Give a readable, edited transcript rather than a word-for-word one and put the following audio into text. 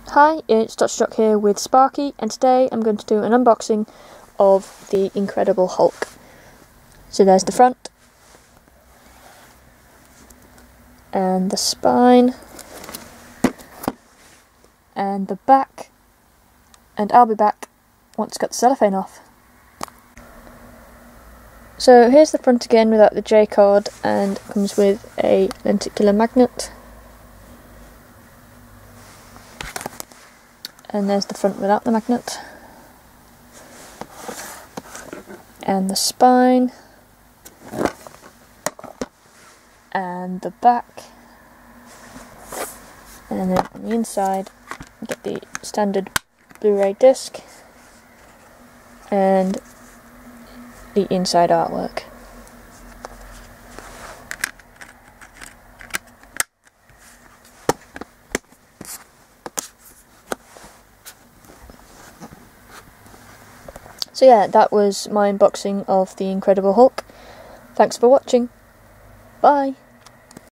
Hi, it's Doctorjock here with Sparky, and today I'm going to do an unboxing of the Incredible Hulk. So there's the front, and the spine, and the back, and I'll be back once it's got the cellophane off. So here's the front again without the J card, and comes with a lenticular magnet. And there's the front without the magnet. And the spine. And the back. And then on the inside, you get the standard Blu-ray disc. And the inside artwork. So yeah, that was my unboxing of the Incredible Hulk. Thanks for watching. Bye!